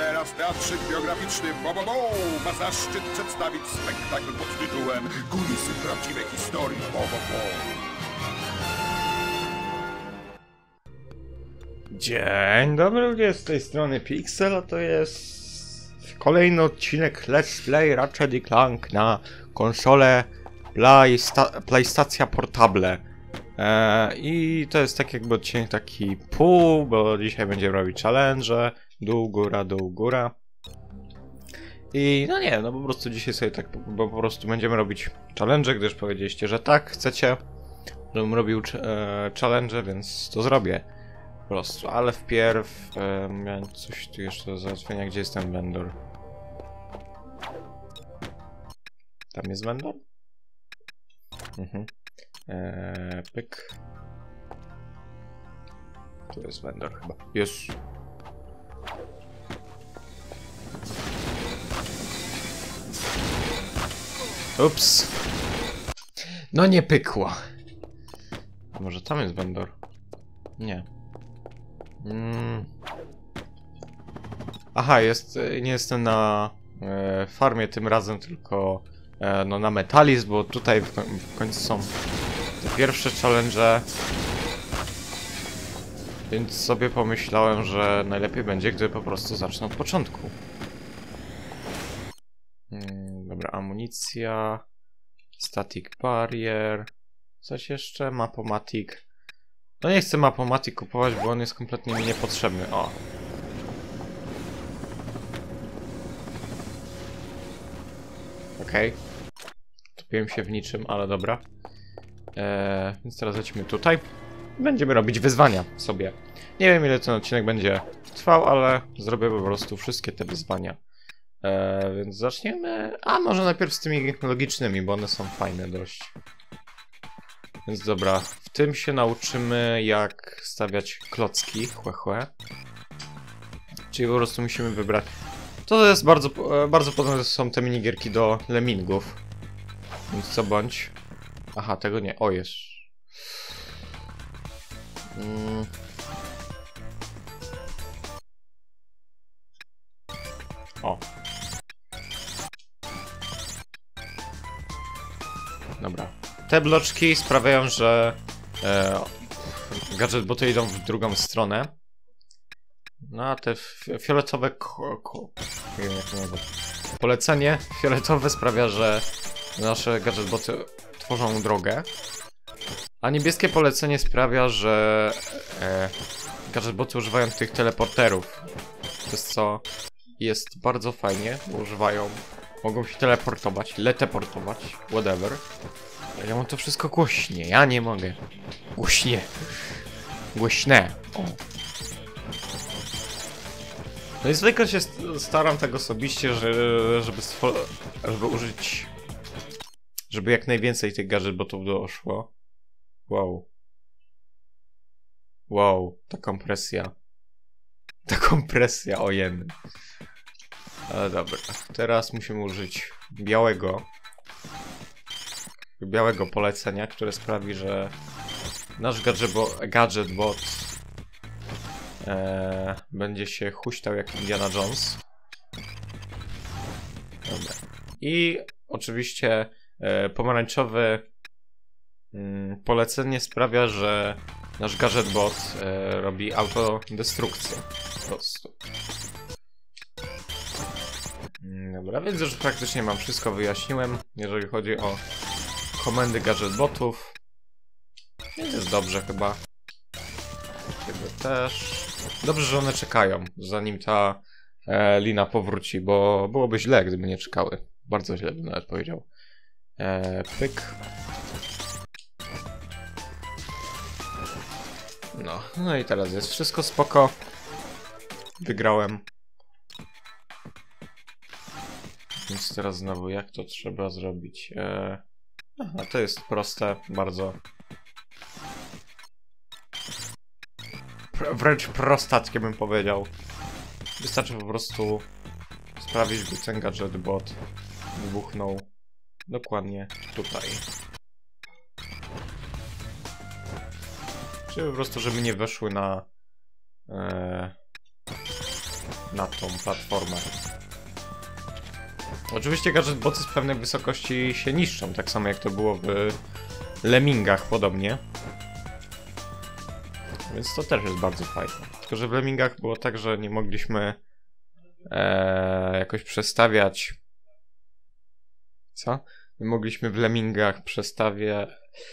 teraz teatrzyk biograficzny Bobobo ma zaszczyt przedstawić spektakl pod tytułem Kulisy prawdziwej historii Bobobo. Dzień dobry ludzie, z tej strony Pixel, a to jest kolejny odcinek Let's Play Ratchet & Clank na konsolę PlayStation Portable. I to jest tak jakby odcinek taki pół, bo dzisiaj będziemy robić challenge, dół, góra. I no nie, no po prostu dzisiaj sobie tak, bo po prostu będziemy robić challenge, gdyż powiedzieliście, że tak, chcecie, żebym robił challenge, więc to zrobię. Po prostu, ale wpierw miałem coś tu jeszcze do załatwienia. Gdzie jest ten vendor? Tam jest vendor? Pyk. Tu jest vendor chyba. Jest. Ups. No nie pykło. A może tam jest vendor? Nie. Aha, nie jestem na farmie tym razem, tylko no, na Metalizm, bo tutaj w końcu są te pierwsze challenge, więc sobie pomyślałem, że najlepiej będzie, gdy po prostu zacznę od początku. Dobra, amunicja, static barrier, coś jeszcze, mapomatic. No nie chcę mapomatic kupować, bo on jest kompletnie mi niepotrzebny. O. Okej. Topiłem się w niczym, ale dobra. Więc teraz lecimy tutaj. Będziemy robić wyzwania sobie. Nie wiem, ile ten odcinek będzie trwał, ale zrobię po prostu wszystkie te wyzwania. Więc zaczniemy... A może najpierw z tymi logicznymi, bo one są fajne dość. Więc dobra, w tym się nauczymy, jak stawiać klocki, Czyli po prostu musimy wybrać... To jest bardzo podobne są te minigierki do lemmingów. Więc co bądź... Aha, tego nie. O, jest. O. Dobra. Te bloczki sprawiają, że gadżet boty idą w drugą stronę. No a te fioletowe nie wiem jak to nazwać. Polecenie fioletowe sprawia, że nasze gadżet boty tworzą drogę. A niebieskie polecenie sprawia, że gadżet boty używają tych teleporterów. Przez co jest bardzo fajnie, bo mogą się leteportować, whatever. Ja mam to wszystko głośnie, ja nie mogę. Głośne. O. No i zwykle się staram tak osobiście, żeby użyć... Żeby jak najwięcej tych gadżetbotów doszło. Wow, ta kompresja, ojen. Ale dobra, teraz musimy użyć białego polecenia, które sprawi, że nasz gadżetbot będzie się huśtał jak Indiana Jones. Dobra. I oczywiście pomarańczowe polecenie sprawia, że nasz gadżetbot robi autodestrukcję po prostu. Dobra, więc już praktycznie mam wszystko wyjaśniłem, jeżeli chodzi o komendy gadżetbotów. Więc jest dobrze chyba. Ciebie też. Dobrze, że one czekają, zanim ta lina powróci, bo byłoby źle, gdyby nie czekały. Bardzo źle bym nawet powiedział. Pyk. No i teraz jest wszystko spoko. Wygrałem. Więc teraz znowu jak to trzeba zrobić? Aha, to jest proste, bardzo. Wręcz prostackie bym powiedział. Wystarczy po prostu sprawić, by ten gadżetbot wybuchnął dokładnie tutaj. Czyli po prostu, żeby nie weszły na tą platformę. Oczywiście gadżetboty z pewnej wysokości się niszczą, tak samo jak to było w Lemmingach podobnie. Więc to też jest bardzo fajne. Tylko że w Lemmingach było tak, że nie mogliśmy jakoś przestawiać... Co? Nie mogliśmy w Lemmingach przestawiać...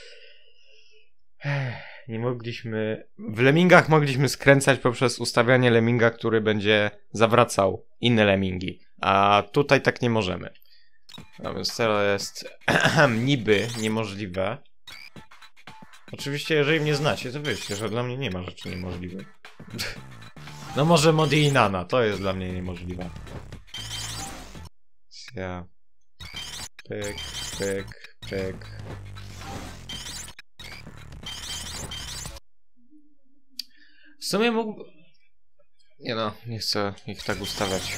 Nie mogliśmy... W Lemmingach mogliśmy skręcać poprzez ustawianie Lemminga, który będzie zawracał inne Lemmingi. A tutaj tak nie możemy. No więc to jest niby niemożliwe. Oczywiście, jeżeli mnie znacie, to wiecie, że dla mnie nie ma rzeczy niemożliwych. No może Modi i Nana, to jest dla mnie niemożliwe. Ja... Pyk, pyk, pyk. W sumie mógł... Nie no, nie chcę ich tak ustawiać.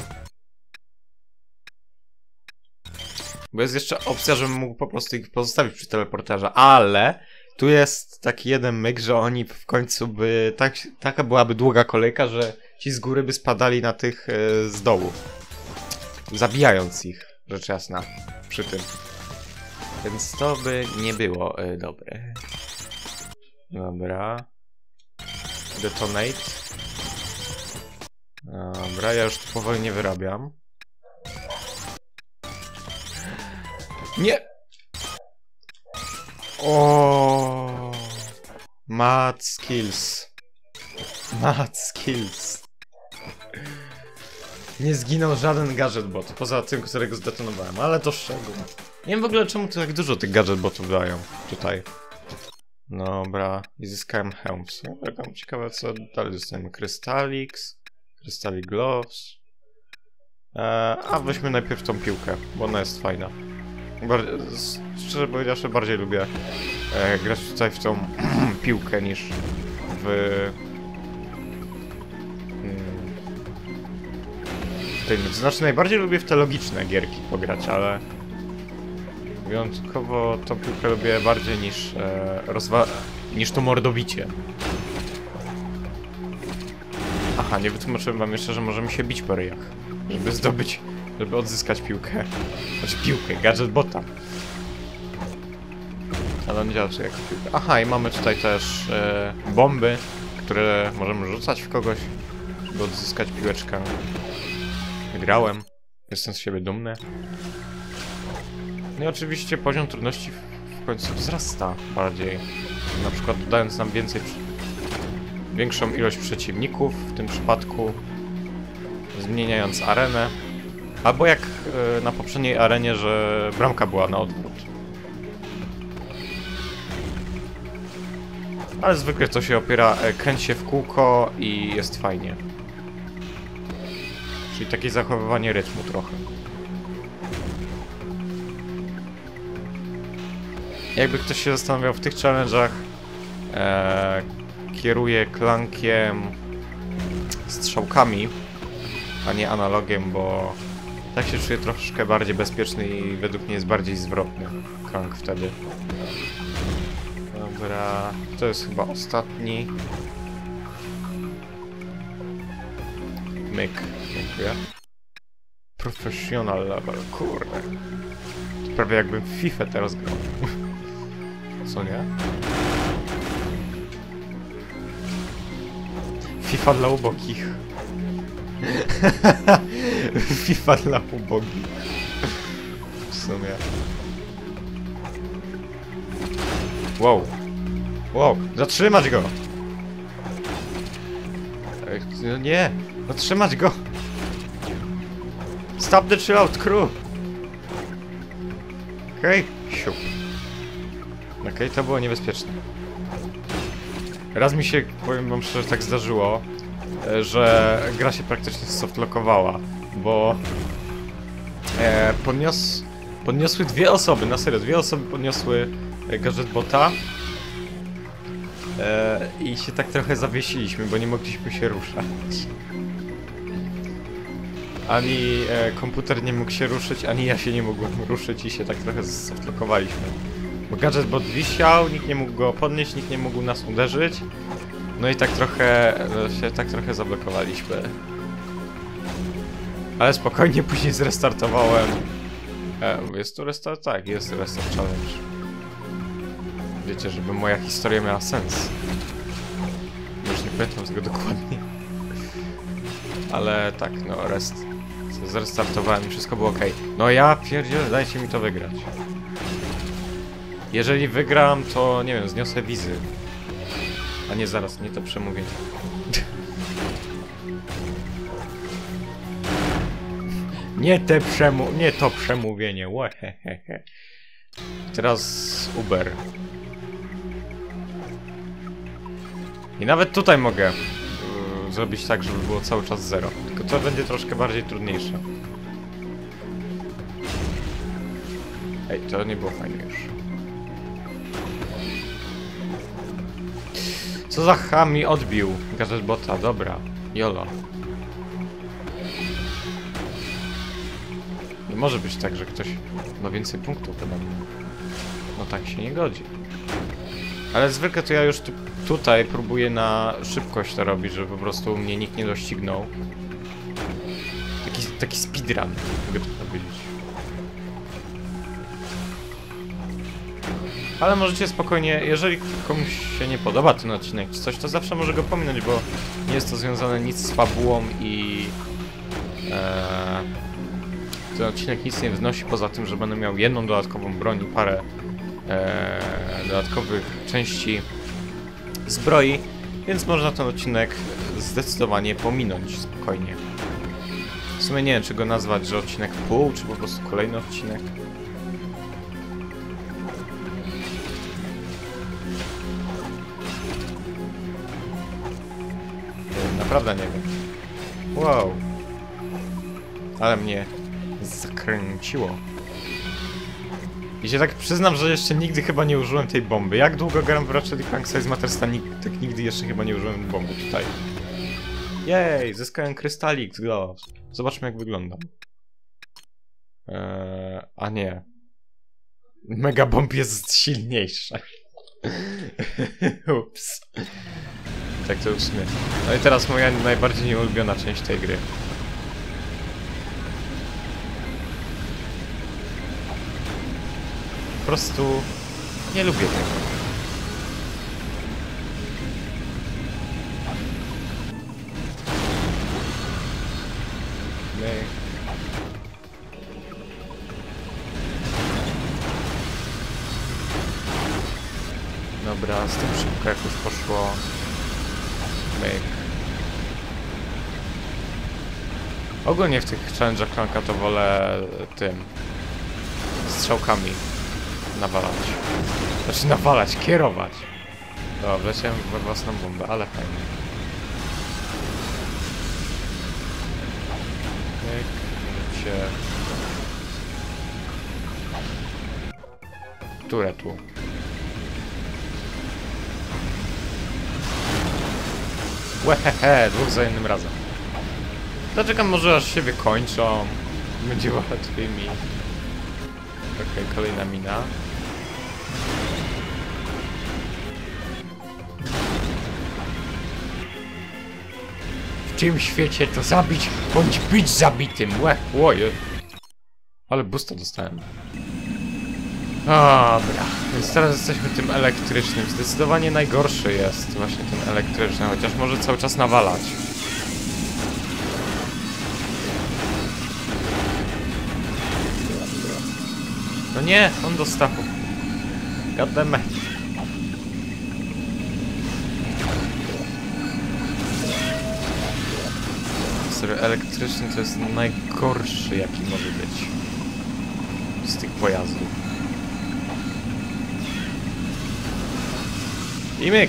Bo jest jeszcze opcja, żebym mógł po prostu ich pozostawić przy teleporterze, ale tu jest taki jeden myk, że oni w końcu by... taka byłaby długa kolejka, że ci z góry by spadali na tych z dołu. Zabijając ich, rzecz jasna, przy tym. Więc to by nie było dobre. Dobra. Detonate. Dobra, ja już tu powoli nie wyrabiam. Nie! O, mad skills. Mad skills. Nie zginął żaden gadżetbot, poza tym, którego zdetonowałem, ale to szczegół. Nie wiem w ogóle, czemu tu tak dużo tych gadżetbotów dają tutaj. Dobra, i zyskałem hełm. Taka ciekawe, co dalej dostajemy. Krystaliks, Krystalik Gloves. A weźmy najpierw tą piłkę, bo ona jest fajna. Szczerze powiedziawszy, bardziej lubię grać tutaj w tą piłkę niż w... Znaczy najbardziej lubię w te logiczne gierki pograć, ale... Wyjątkowo tą piłkę lubię bardziej niż to mordobicie. Aha, nie wytłumaczyłem wam jeszcze, że możemy się bić po ryjach. Żeby odzyskać piłkę. Znaczy piłkę, gadżetbota. Ale on działa jako piłka. Aha, i mamy tutaj też bomby, które możemy rzucać w kogoś, żeby odzyskać piłeczkę. Wygrałem. Jestem z siebie dumny. No i oczywiście poziom trudności w końcu wzrasta bardziej. Na przykład dodając nam większą ilość przeciwników, w tym przypadku zmieniając arenę. Albo jak na poprzedniej arenie, że bramka była na odwrót. Ale zwykle to się opiera, kręci się w kółko i jest fajnie. Czyli takie zachowywanie rytmu trochę. Jakby ktoś się zastanawiał, w tych challenge'ach kieruję klankiem strzałkami, a nie analogiem, bo tak się czuję troszkę bardziej bezpieczny i według mnie jest bardziej zwrotny klank wtedy. Dobra, to jest chyba ostatni. Myk, dziękuję. Professional level, kurde. To prawie jakbym w FIFA teraz grał. Co nie? FIFA dla ubogich. FIFA dla ubogich. W sumie. Wow. Wow, zatrzymać go! No nie! Zatrzymać go! Stop the chill out crew! Okej, siup. Okej, to było niebezpieczne. Raz mi się, powiem wam szczerze, tak zdarzyło, że gra się praktycznie softlockowała, bo podniosły dwie osoby, na serio, dwie osoby podniosły gadżetbota i się tak trochę zawiesiliśmy, bo nie mogliśmy się ruszać. Ani komputer nie mógł się ruszyć, ani ja się nie mogłem ruszyć i się tak trochę softlockowaliśmy. Bo gadżetbot wisiał, nikt nie mógł go podnieść, nikt nie mógł nas uderzyć. No i tak trochę się zablokowaliśmy. Ale spokojnie później zrestartowałem. Jest tu restart? Tak, jest restart challenge. Wiecie, żeby moja historia miała sens. Już nie pamiętam tego dokładnie. Ale tak, no zrestartowałem i wszystko było ok. No ja pierdzielę, dajcie mi to wygrać. Jeżeli wygram, to nie wiem, zniosę wizy. A nie, zaraz, nie to przemówienie. Nie to przemówienie. Łahehehe. Teraz Uber. I nawet tutaj mogę zrobić tak, żeby było cały czas 0. Tylko to będzie troszkę bardziej trudniejsze. Ej, to nie było fajne już. Co za chami odbił? Gadżet bota, dobra. Jolo. Nie może być tak, że ktoś ma więcej punktów ode mnie. No tak się nie godzi. Ale zwykle to ja już tutaj próbuję na szybkość to robić, żeby po prostu mnie nikt nie doścignął. Taki speedrun, mogę to powiedzieć. Ale możecie spokojnie, jeżeli komuś się nie podoba ten odcinek czy coś, to zawsze może go pominąć, bo nie jest to związane nic z fabułą i ten odcinek nic nie wnosi poza tym, że będę miał jedną dodatkową broń i parę dodatkowych części zbroi, więc można ten odcinek zdecydowanie pominąć spokojnie. W sumie nie wiem, czy go nazwać, że odcinek pół, czy po prostu kolejny odcinek. Naprawdę nie wiem. Wow. Ale mnie zakręciło. I się tak przyznam, że jeszcze nigdy chyba nie użyłem tej bomby. Jak długo gram w Ratchet & Clank Size Matters, tak nigdy jeszcze chyba nie użyłem bomby tutaj. Jej, zyskałem Crystalix Gloves. Zobaczmy, jak wyglądam. A nie. Mega bomb jest silniejsza. Ups. Tak to w sumie. No i teraz moja najbardziej nieulubiona część tej gry. Po prostu nie lubię tego. Dobra, z tym szybko jakoś poszło. Myk. Ogólnie w tych challenge'ach Clanka to wolę tym strzałkami nawalać. Znaczy nawalać, kierować. O, wleciałem we własną bombę, ale fajnie. Myk, możecie... Które tu? Łehehe, dwóch za jednym razem. Zaczekam, może aż się wykończą. Będzie łatwiej mi. Okej, kolejna mina. W tym świecie to zabić, bądź być zabitym. Łoje. Ale boosta dostałem. Dobra, więc teraz jesteśmy tym elektrycznym. Zdecydowanie najgorszy jest właśnie ten elektryczny, chociaż może cały czas nawalać. No nie, on dostał. Goddammit. Serio, elektryczny to jest najgorszy, jaki może być z tych pojazdów. I myk!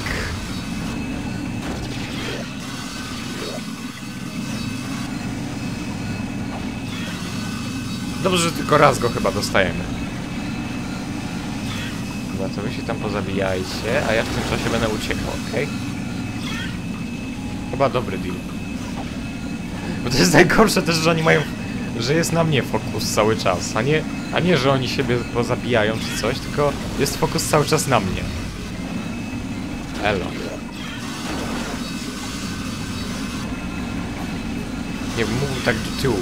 Dobrze, że tylko raz go chyba dostajemy. Dobra, to wy się tam pozabijajcie, a ja w tym czasie będę uciekał, okej? Chyba dobry deal. Bo to jest najgorsze też, że oni mają... że jest na mnie fokus cały czas, a nie, że oni siebie pozabijają czy coś, tylko jest fokus cały czas na mnie. Elo. Nie mógł tak do tyłu.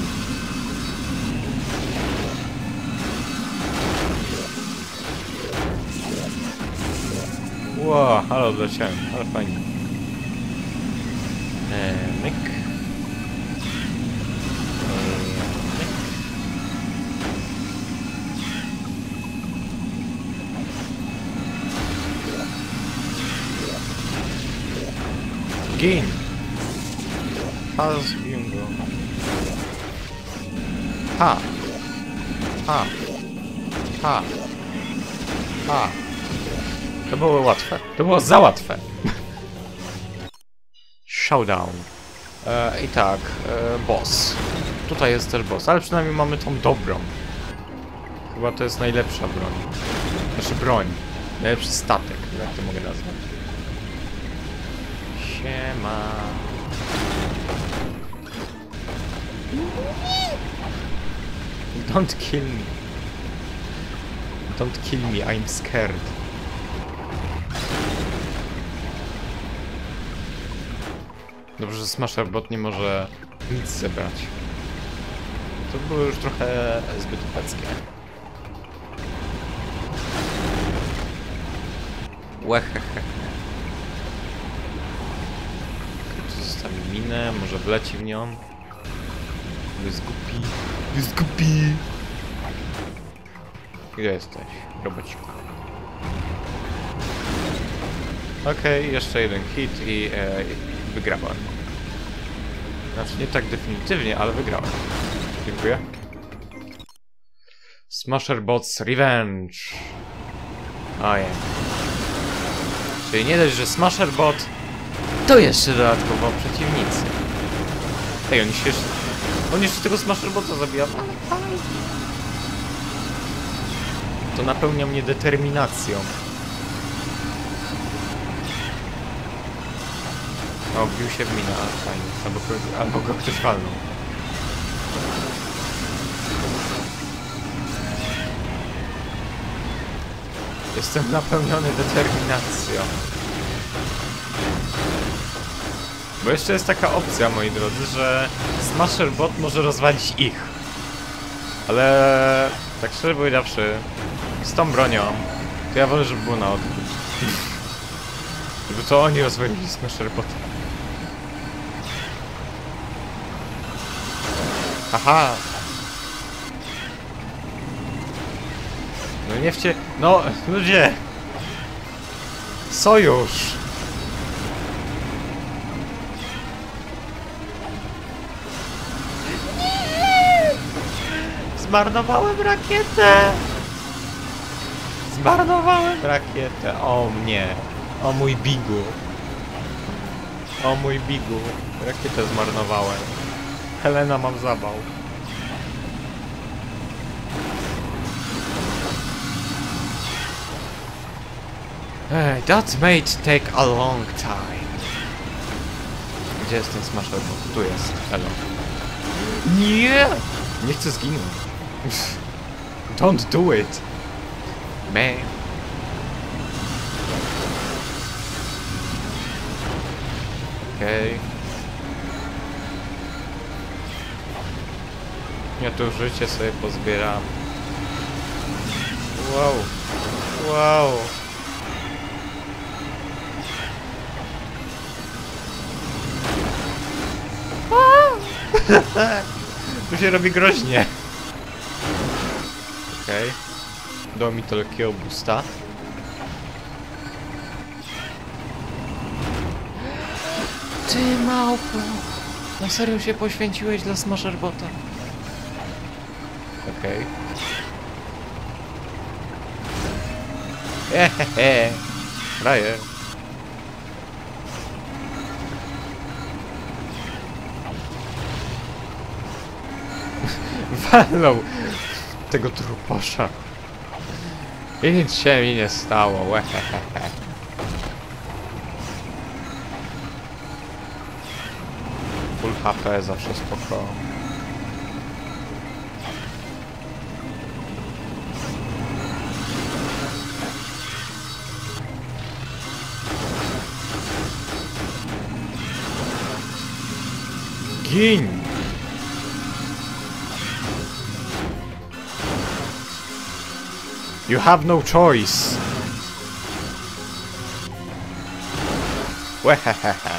Ło, ale odleciałem, ale fajnie. Myk. Myk. Gin! Ha, zbiłem go. Ha! Ha! Ha! Ha! To było łatwe. To było za łatwe. Showdown. I tak, boss. Tutaj jest też boss, ale przynajmniej mamy tą dobrą. Chyba to jest najlepsza broń. Znaczy broń. Najlepszy statek, jak to mogę nazwać. Siema. Don't kill me. Don't kill me, I'm scared. Dobrze, że Smasher Bot nie może nic zebrać. To było już trochę zbyt opeckie. Łehehehe. Tu zostawi minę, może wleci w nią. Jest głupi. Jest głupi. Gdzie jesteś, robociku? Okej, jeszcze jeden hit i wygrałem. Znaczy nie tak definitywnie, ale wygrałem. Dziękuję. Smasher Bot's Revenge. Ojej. Czyli nie dość, że Smasher Bot, to jeszcze dodatkowo przeciwnicy. Ej, on jeszcze tego Smasher Bota zabija. To napełnia mnie determinacją. O, wbił się w minę, ale fajnie. Albo go ktoś walnął. Jestem napełniony determinacją. Bo jeszcze jest taka opcja, moi drodzy, że Smasher Bot może rozwalić ich. Ale tak szczerze powiedziawszy, z tą bronią, to ja wolę, żeby było na odwrót. Żeby to oni rozwalili Smasher Bot. Haha! No nie wcie... No, ludzie! Sojusz! Zmarnowałem rakietę! Zmarnowałem rakietę! O mnie! O mój bigu! O mój bigu! Rakietę zmarnowałem. Helena, mam zawał. Hey, that might take a long time. Gdzie jest ten Smasher Bot? Tu jest. Hello. Nie! Nie chcę zginąć. Don't do it. Man. Okej. Ja tu życie sobie pozbieram. Wow. Wow. Tu się robi groźnie. Okej. Dał mi to lekkiego boosta. Ty małpo! Na serio się poświęciłeś dla Smasher Bota? Okej. Hehehe. Frajer. Walnął tego truposza. I nic się mi nie stało. Łehehehe. Full HP zawsze spoko. Gin! You have no choice. Wehehehe.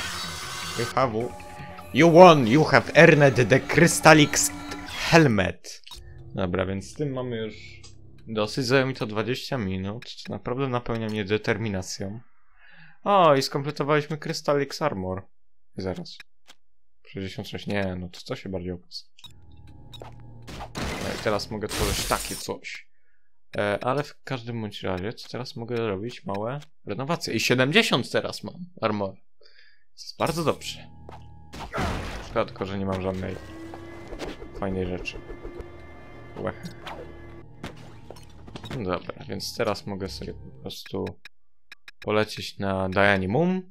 You won! You have earned the Crystallix helmet. Dobra, więc z tym mamy już dosyć. Zajęło mi to 20 minut. To naprawdę napełnia mnie determinacją. O, i skompletowaliśmy Crystallix Armor. Zaraz. 66, nie, no to się bardziej opłaca. No i teraz mogę tworzyć takie coś. Ale w każdym bądź razie, co teraz mogę robić? Małe renowacje. I 70 teraz mam armor. To jest bardzo dobrze. Szkoda tylko, że nie mam żadnej fajnej rzeczy. Łech. No dobra, więc teraz mogę sobie po prostu polecieć na Diani Moon.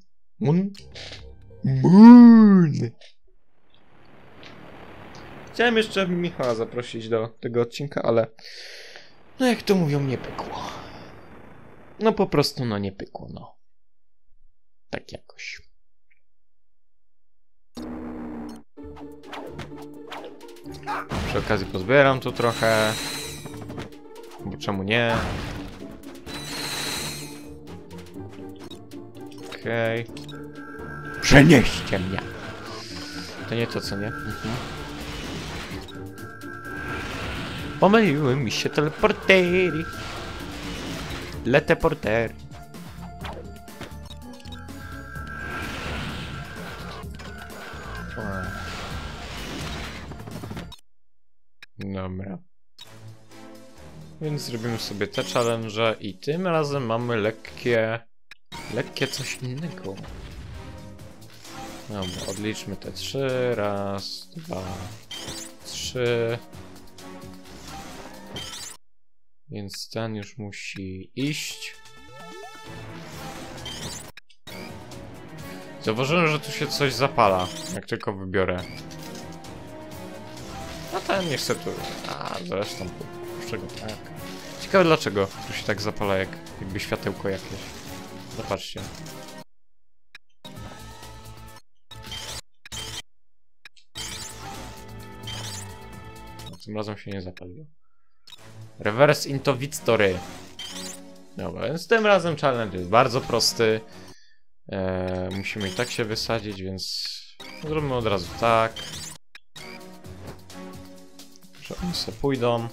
Chciałem jeszcze Michała zaprosić do tego odcinka, ale no jak to mówią, nie pykło. No po prostu no nie pykło, no. Tak jakoś. Przy okazji pozbieram tu trochę. Bo czemu nie? Okej. Przenieście mnie! To nie to, co nie? Pomyliły mi się teleportery. Leteportery. Dobra. Więc zrobimy sobie te challenge i tym razem mamy lekkie coś innego. Dobra, odliczmy te 3. Raz, 2, 3. Więc ten już musi iść. Zauważyłem, że tu się coś zapala, jak tylko wybiorę. A ten nie chce tu. A zresztą puszczę go tak. Ciekawe dlaczego tu się tak zapala, jakby światełko jakieś. Zobaczcie. No, tym razem się nie zapaliło. Reverse into Victory. Dobra, więc tym razem challenge jest bardzo prosty. Musimy i tak się wysadzić, więc zróbmy od razu tak. Że oni sobie pójdą.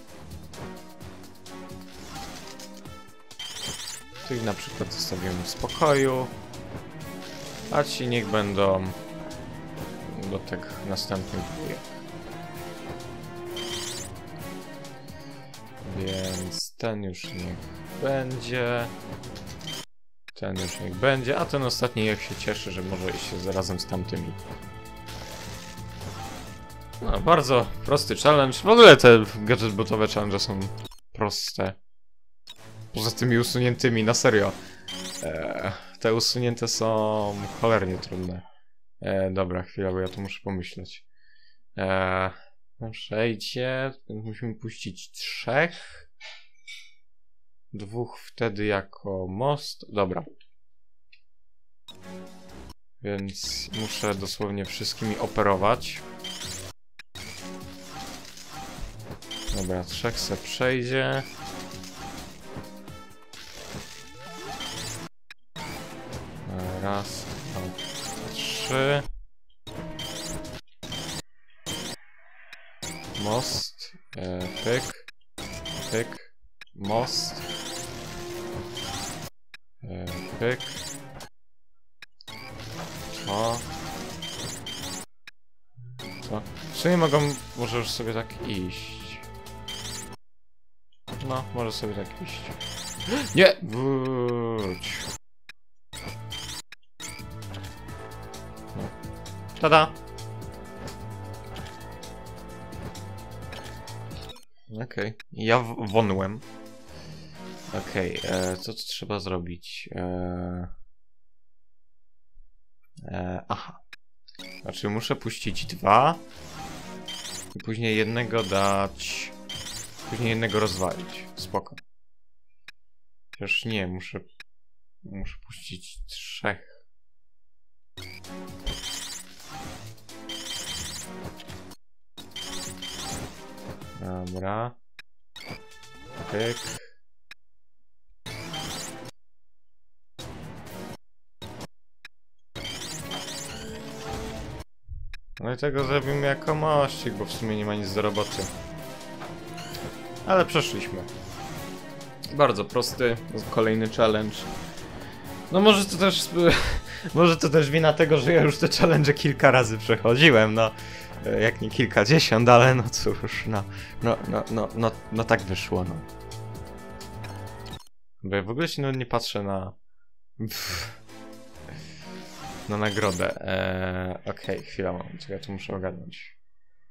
Tych na przykład zostawimy w spokoju. A ci niech będą do tych następnych dwójek. Więc ten już niech będzie. Ten już niech będzie, a ten ostatni jak się cieszy, że może iść się zarazem z tamtymi. No, bardzo prosty challenge. W ogóle te gadżetbotowe challenge są proste. Poza tymi usuniętymi, na serio. Te usunięte są cholernie trudne. Dobra, chwila, bo ja tu muszę pomyśleć. No przejdzie, musimy puścić 3. 2 wtedy jako most. Dobra. Więc muszę dosłownie wszystkimi operować. Dobra, 3 se przejdzie. Raz, 2, 3. Most. Pyk. Pyk. Most. Pyk. O. Co? W sumie mogą, może już sobie tak iść. No, może sobie tak iść. Nie! Wróć. No. Tada! Okej, ja wonłem. Okej, co tu trzeba zrobić? Aha. Znaczy muszę puścić 2 i później jednego dać... Później jednego rozwalić. Spoko. Chociaż nie, muszę puścić 3. Dobra. Pyk. tego zrobimy jako mościk, bo w sumie nie ma nic do roboty. Ale przeszliśmy. Bardzo prosty, kolejny challenge. No może to też... może to też wina tego, że ja już te challenge kilka razy przechodziłem, no. Jak nie kilkadziesiąt, ale no cóż, no tak wyszło, no. Bo ja w ogóle się nie patrzę na... na nagrodę. Okej, chwila, moment, ja to muszę ogarnąć.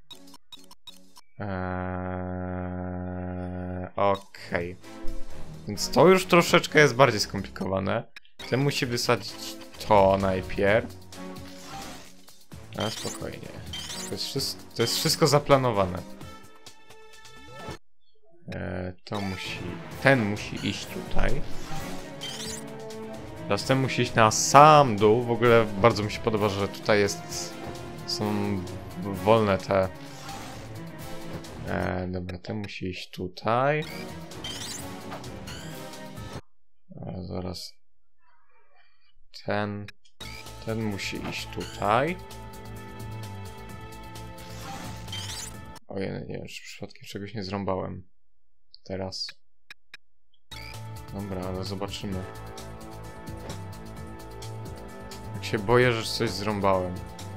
Okej. Więc to już troszeczkę jest bardziej skomplikowane. Ten musi wysadzić to najpierw. Ale spokojnie. To jest wszystko zaplanowane. Ten musi iść tutaj. Teraz ten musi iść na sam dół. W ogóle bardzo mi się podoba, że tutaj są wolne te... dobra, ten musi iść tutaj. Zaraz. Ten musi iść tutaj. Ojej, nie wiem, czy przypadkiem czegoś nie zrąbałem. Teraz. Dobra, ale zobaczymy. Jak się boję, że coś zrąbałem.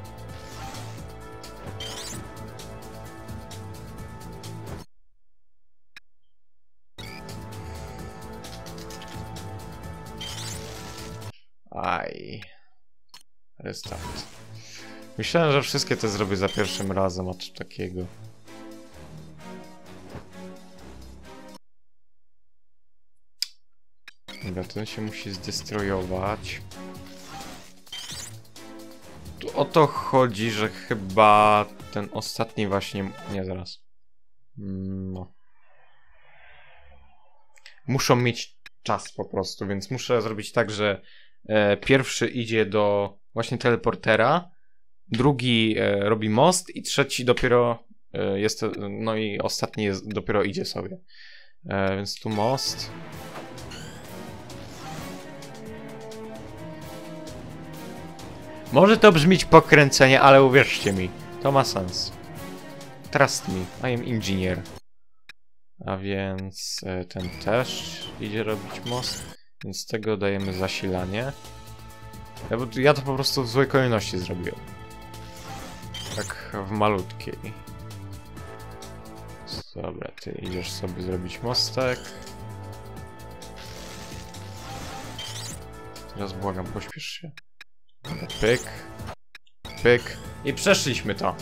Aj. Restart. Myślałem, że wszystkie te zrobię za pierwszym razem, a coś takiego. Dobra, ten się musi zdestrojować. Tu o to chodzi, że chyba ten ostatni właśnie... Nie, zaraz. No. Muszą mieć czas po prostu, więc muszę zrobić tak, że pierwszy idzie do właśnie teleportera, drugi robi most i trzeci dopiero jest, no i ostatni dopiero idzie sobie. Więc tu most. Może to brzmieć pokręcenie, ale uwierzcie mi, to ma sens. Trust me, I am engineer. A więc ten też idzie robić most, więc z tego dajemy zasilanie. Ja to po prostu w złej kolejności zrobiłem. Tak w malutkiej. Dobra, ty idziesz sobie zrobić mostek. Teraz błagam, pośpiesz się. Pyk. Pyk. I przeszliśmy to.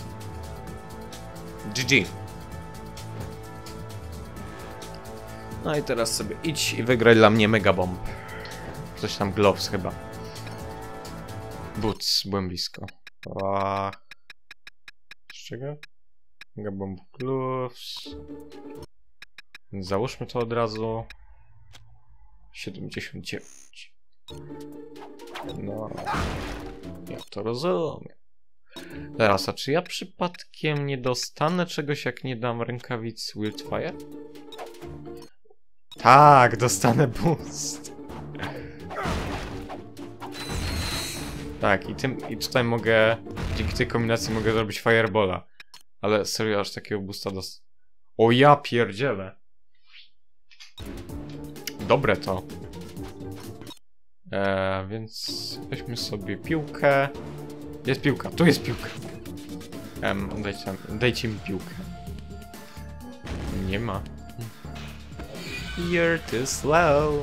GG. No i teraz sobie idź i wygraj dla mnie Megabomb. Coś tam gloves chyba. Boots, byłem blisko. Z czego? Megabomb gloves. Więc załóżmy to od razu. 79. No. Ja to rozumiem. Teraz, a czy ja przypadkiem nie dostanę czegoś, jak nie dam rękawic Wildfire? Tak, dostanę boost. Tak, i tutaj mogę, dzięki tej kombinacji mogę zrobić Firebola. Ale serio, aż takiego boosta O ja pierdzielę. Dobre to. Więc weźmy sobie piłkę. Jest piłka, tu jest piłka. Dajcie mi piłkę. Nie ma. You're too slow.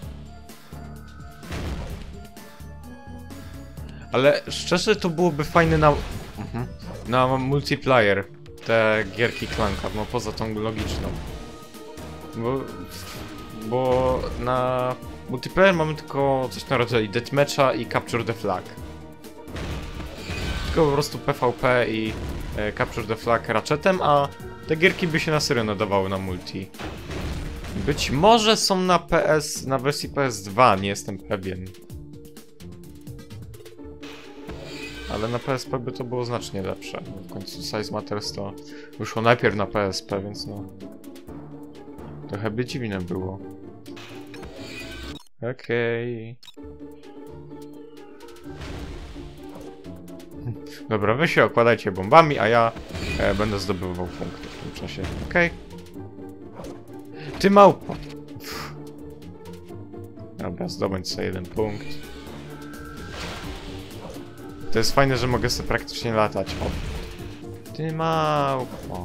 Ale szczerze to byłoby fajne na multiplayer. Te gierki Clanka, no poza tą logiczną. Bo na multiplayer mamy tylko coś na rodzaju deathmatcha i capture the flag. Tylko po prostu PvP i capture the flag ratchetem, a te gierki by się na serio nadawały na multi. Być może są na wersji PS2, nie jestem pewien. Ale na PSP by to było znacznie lepsze. W końcu Size Matters to wyszło najpierw na PSP, więc no... Trochę by dziwne było. Okej. Dobra, wy się okładajcie bombami, a ja będę zdobywał punkty w tym czasie. Okej. Ty małpo! Dobra, zdobądź sobie 1 punkt. To jest fajne, że mogę sobie praktycznie latać. O. Ty małpo.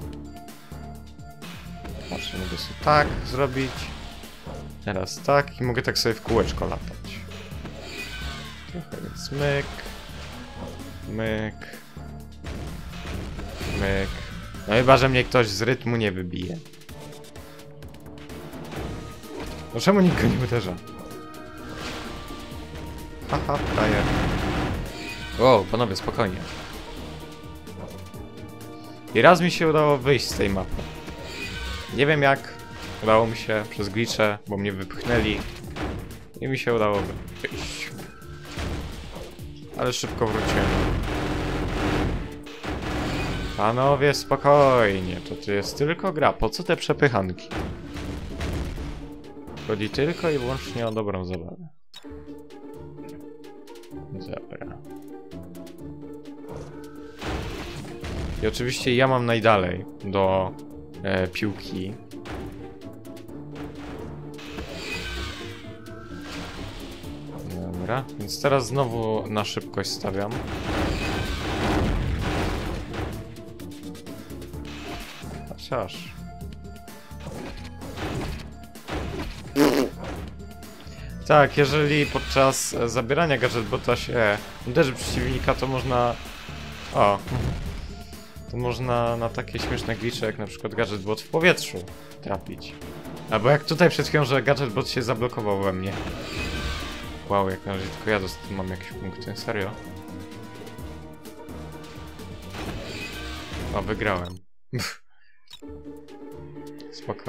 Patrz, mogę sobie tak zrobić. Teraz tak i mogę tak sobie w kółeczko latać. Trochę więc myk. Myk. Myk. No chyba, że mnie ktoś z rytmu nie wybije. No czemu nikt go nie uderza? Haha, daję. O, panowie, spokojnie. I raz mi się udało wyjść z tej mapy. Nie wiem jak. Udało mi się przez glitche, bo mnie wypchnęli. I mi się udało wyjść. Ale szybko wróciłem. Panowie, spokojnie. To jest tylko gra. Po co te przepychanki? Chodzi tylko i wyłącznie o dobrą zabawę. Dobra. I oczywiście ja mam najdalej do piłki. Dobra, więc teraz znowu na szybkość stawiam. Chociaż... Tak, jeżeli podczas zabierania gadżetbota się uderzy przeciwnika, to można... O! To można na takie śmieszne glitche, jak na przykład gadżetbot w powietrzu trafić. Albo jak tutaj przed chwilą, że gadżetbot się zablokował we mnie. Wow, jak na razie tylko ja mam jakieś punkty, serio? O, wygrałem. Spoko.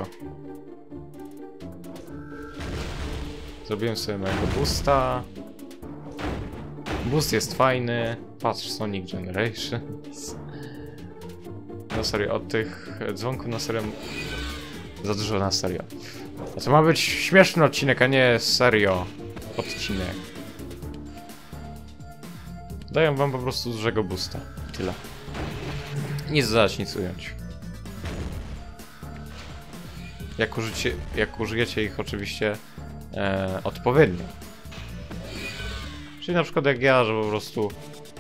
Zrobiłem sobie mojego boosta. Boost jest fajny. Patrz, Sonic Generations. No serio, od tych dzwonków na serio... Za dużo na serio. A to ma być śmieszny odcinek, a nie serio odcinek. Daję wam po prostu dużego boosta. Tyle. Nic dodać, nic ująć. Jak użyjecie ich oczywiście odpowiednio. Czyli na przykład jak ja, że po prostu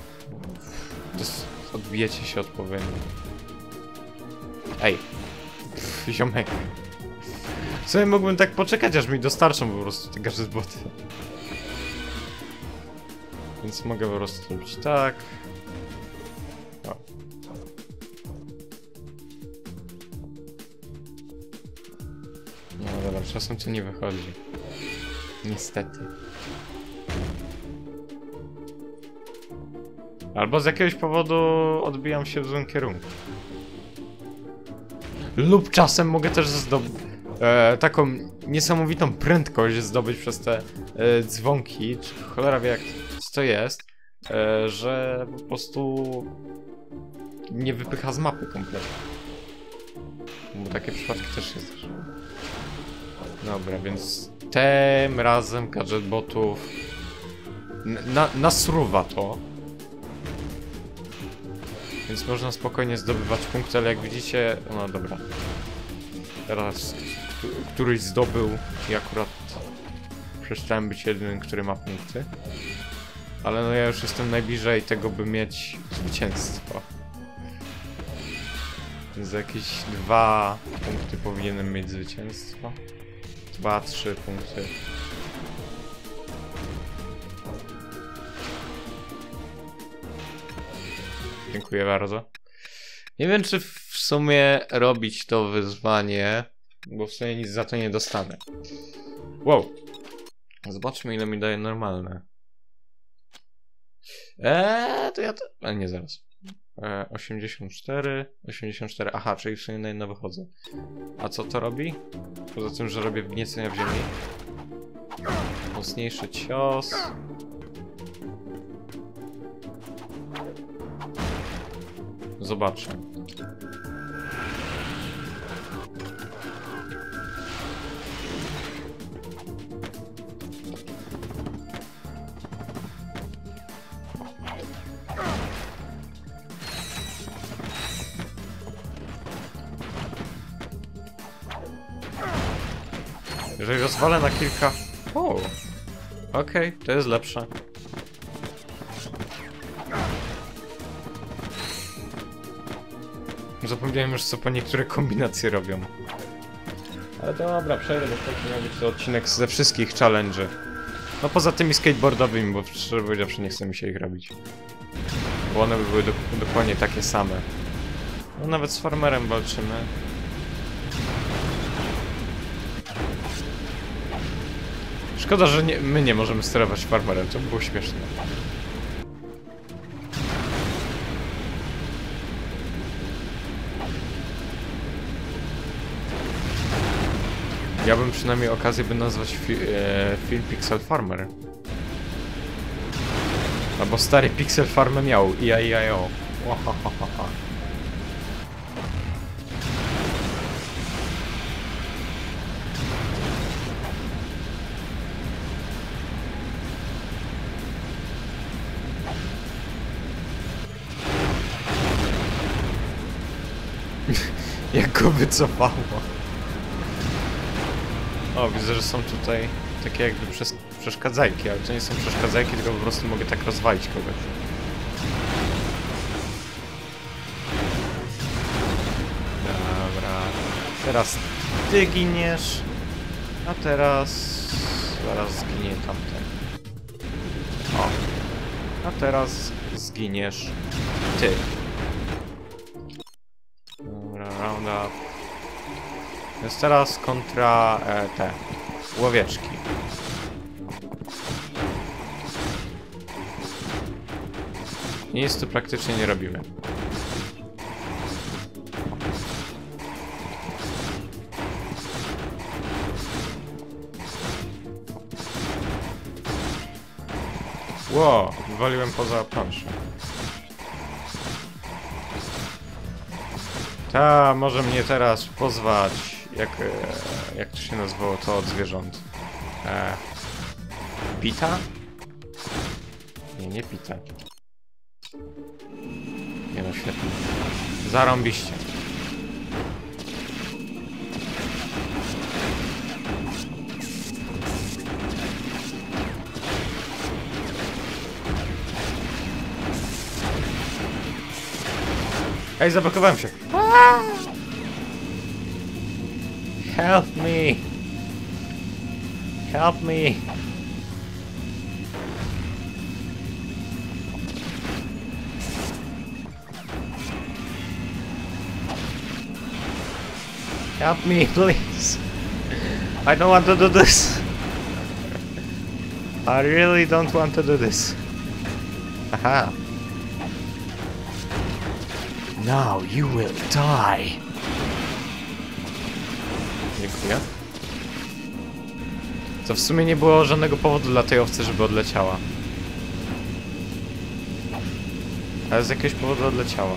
odbijecie się odpowiednio. Ej, ziomek. W sumie mógłbym tak poczekać, aż mi dostarczą po prostu te gadżetboty. Więc mogę po prostu zrobić tak. O. No dobra, czasem to nie wychodzi. Niestety. Albo z jakiegoś powodu odbijam się w złym kierunku. Lub czasem mogę też taką niesamowitą prędkość zdobyć przez te dzwonki, czy cholera wie jak to jest, że po prostu nie wypycha z mapy kompletnie. Bo takie przypadki też się zdarzają. Dobra, więc tym razem gadżetbotów nasruwa to. Więc można spokojnie zdobywać punkty, ale jak widzicie... No dobra. Teraz któryś zdobył i akurat przestałem być jedynym, który ma punkty. Ale no ja już jestem najbliżej tego, by mieć zwycięstwo. Więc za jakieś 2 punkty powinienem mieć zwycięstwo. 2-3 punkty. Dziękuję bardzo. Nie wiem, czy w sumie robić to wyzwanie, bo w sumie nic za to nie dostanę. Wow. Zobaczmy, ile mi daje normalne. To ja to... A nie, zaraz. 84, 84. Aha, czyli w sumie na jedno wychodzę. A co to robi? Poza tym, że robię wgniecenia w ziemi. Mocniejszy cios. Zobaczę. Jeżeli rozwalę na kilka... O! Okej, to jest lepsze. Zapomniałem już, co po niektóre kombinacje robią. Ale dobra, przejdę, bo to miał być to odcinek ze wszystkich challenge'y. No poza tymi skateboardowymi, bo szczerze powiedziawszy nie chce mi się ich robić. Bo one by były dokładnie takie same. No nawet z farmerem walczymy. Szkoda, że my nie możemy sterować farmerem, to by było śmieszne. Miałbym przynajmniej okazję, by nazwać film Pixel Farmer. Albo stary Pixel Farmer miał IAIO. Jak go wycofało. O, widzę, że są tutaj takie jakby przeszkadzajki, ale to nie są przeszkadzajki, tylko po prostu mogę tak rozwalić kogoś. Dobra. Teraz ty giniesz, a teraz... zaraz zginie tamten. O. A teraz zginiesz ty. Dobra, round up. Jest teraz kontra te łowieczki. Nic tu praktycznie nie robimy. Ło, wywaliłem poza planszę. Ta może mnie teraz pozwać. Jak to się nazywało to od zwierząt? Pita? Nie Pita. Nie no, świetnie. Zarąbiście. Ej, zablokowałem się. Help me! Help me! Help me, please! I don't want to do this! I really don't want to do this. Aha! Now you will die! Dziękuję. To w sumie nie było żadnego powodu dla tej owcy, żeby odleciała. Ale z jakiegoś powodu odleciała.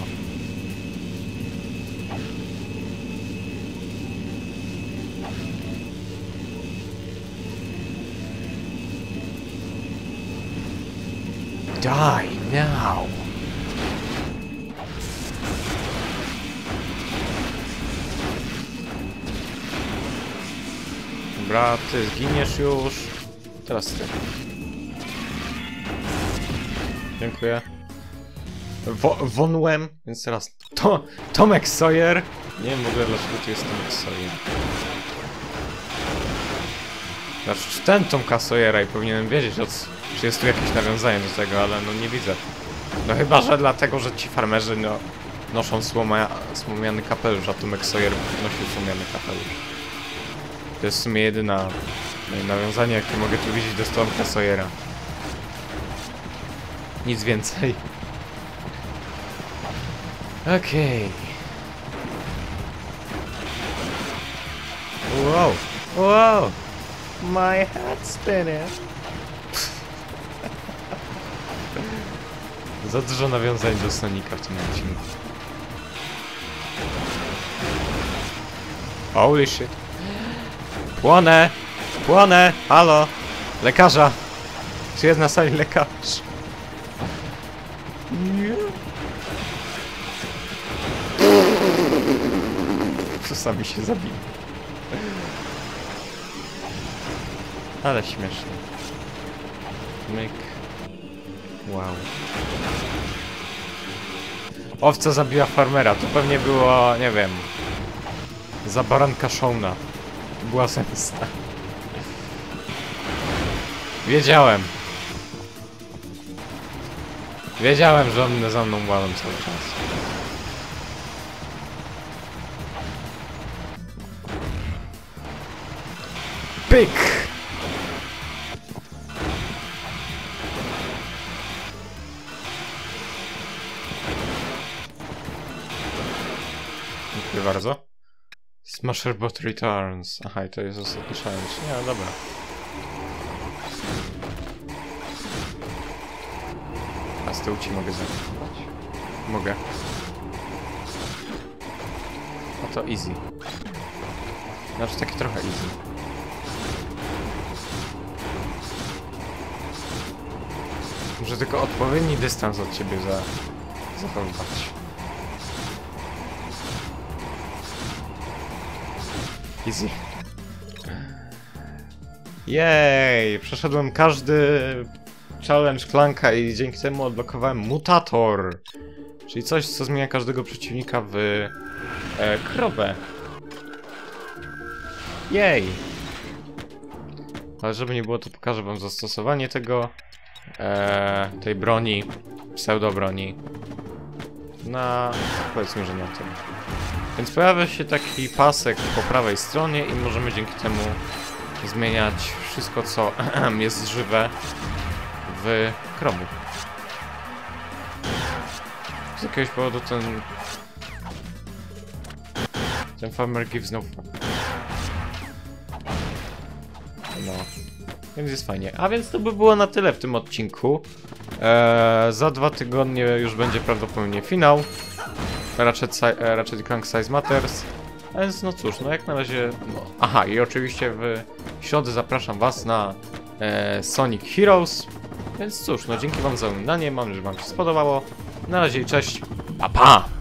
Die now! Dobra, ty zginiesz już. Teraz ty. Dziękuję. Wonłem, więc teraz Tomek Sawyer. Nie wiem w ogóle dlaczego tu jest Tomek Sawyer. Znaczy ten Tomka Sawyera i powinienem wiedzieć, czy jest tu jakieś nawiązanie do tego, ale no nie widzę. No chyba, że dlatego, że ci farmerzy no, noszą słomiany kapelusz, a Tomek Sawyer nosił słomiany kapelusz. To jest w sumie jedyne nawiązanie, jakie mogę tu widzieć do Tomka Sawyera. Nic więcej. Okej. Wow. Wow. My head spinning. Za dużo nawiązań do Sonika w tym odcinku. Holy shit. Płonę! Płonę! Halo! Lekarza! Czy jest na sali lekarz? Nie. Sami się zabili. Ale śmieszne. Myk. Wow. Owca zabiła farmera. To pewnie było, nie wiem, za baranka Shona. Była zemsta. Wiedziałem. Wiedziałem, że one za mną ładą cały czas. Pyk! Dziękuję bardzo. Smasher Bot Returns. Aha, i to jest ostatni challenge. Nie, no dobra. A z tyłu ci mogę zaatakować? Mogę. No to easy. Znaczy takie trochę easy. Muszę tylko odpowiedni dystans od ciebie zachowywać. Easy. Jej! Przeszedłem każdy challenge Clanka i dzięki temu odblokowałem mutator. Czyli coś, co zmienia każdego przeciwnika w krowę. Jej! Ale żeby nie było, to pokażę wam zastosowanie tego tej broni, pseudo-broni powiedzmy, że na tym. Więc pojawia się taki pasek po prawej stronie i możemy dzięki temu zmieniać wszystko, co jest żywe w kromu. Z jakiegoś powodu ten farmer gives no fuck. No. Więc jest fajnie. A więc to by było na tyle w tym odcinku. Za 2 tygodnie już będzie prawdopodobnie finał. Ratchet & Clank Size Matters. A więc no cóż, no jak na razie... No. Aha, i oczywiście w środę zapraszam was na Sonic Heroes. Więc cóż, no dzięki wam za oglądanie. Mam nadzieję, że wam się spodobało. Na razie i cześć. Pa pa!